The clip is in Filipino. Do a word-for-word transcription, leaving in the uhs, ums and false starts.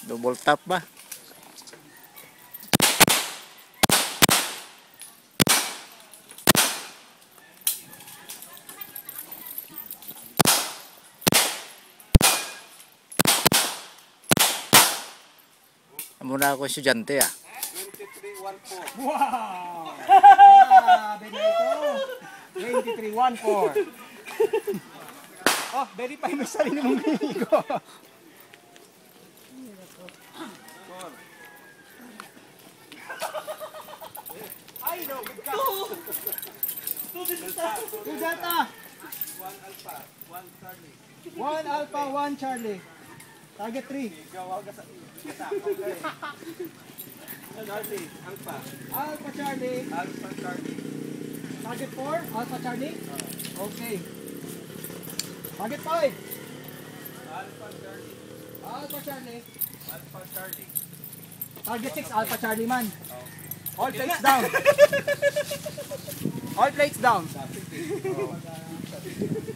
Double tap ba? Muna ako estudyante ah. twenty-three one four. Wow! Grabe na ito. twenty-three one four. Oh, verify mo sa sarili mong amigo. Ay, no, good ka. Two delta. One alpha, one Charlie. One alpha, one Charlie. Target three. Gawag ka sa Charlie, alpha. Alpha Charlie. Alpha Charlie. Target four, Alpha Charlie. Okay. Target five. Alpha Charlie. Alpha Charlie. Alpha Charlie. Target six, Alpha Charlie man. All plates down. All plates down.